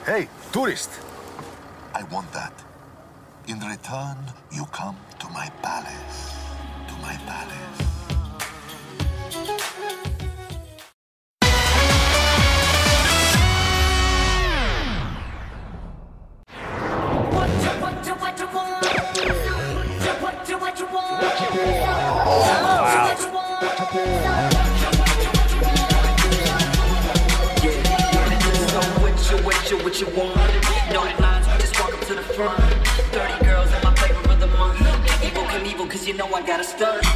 Hey, tourist! I want that. In return, you come to my palace. To my palace. What you want? No lines, we just walk up to the front. 30 girls in my flavor of the month. Evil Knievel, cause you know I got a stunt.